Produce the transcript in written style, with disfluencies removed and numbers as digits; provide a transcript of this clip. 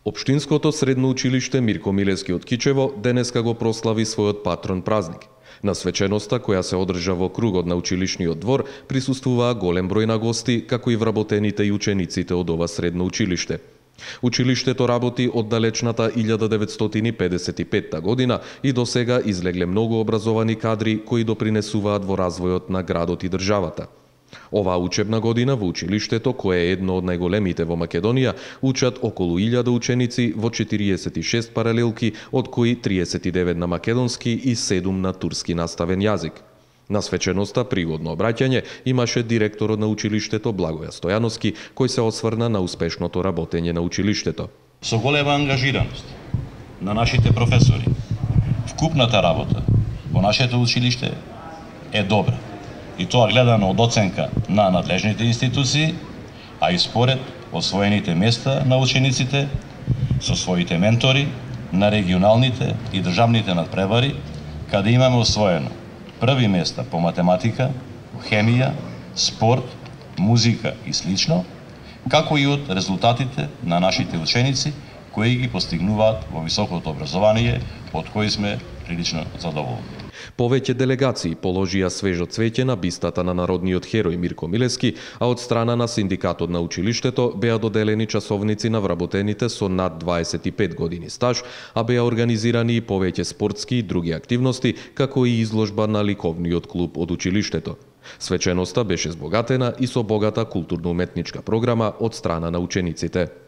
Општинското средно училиште Мирко Милевски од Кичево денеска го прослави својот патрон празник. На свеченоста, која се одржа во кругот на училишниот двор, присуствуваа голем број на гости, како и вработените и учениците од ова средно училиште. Училиштето работи од далечната 1955 година и до сега излегле многу образовани кадри кои допринесуваат во развојот на градот и државата. Оваа учебна година во училиштето, кое е едно од најголемите во Македонија, учат околу 1000 ученици во 46 паралелки, од кои 39 на македонски и 7 на турски наставен јазик. На свеченоста пригодно обраќање имаше директорот на училиштето Благоја Стојановски, кој се осврна на успешното работење на училиштето. Со голема ангажираност на нашите професори, вкупната работа во нашето училиште е добра. И тоа гледано од оценка на надлежните институции, а и според освоените места на учениците со своите ментори на регионалните и државните надпревари, каде имаме освоено први места по математика, хемија, спорт, музика и слично, како и од резултатите на нашите ученици кои ги постигнуваат во високото образование, од кои сме прилично задоволни. Повеќе делегации положија свежо цвеќе на бистата на народниот херој Мирко Милевски, а од страна на синдикатот на училиштето беа доделени часовници на вработените со над 25 години стаж, а беа организирани и повеќе спортски и други активности, како и изложба на ликовниот клуб од училиштето. Свеченоста беше збогатена и со богата културно-уметничка програма од страна на учениците.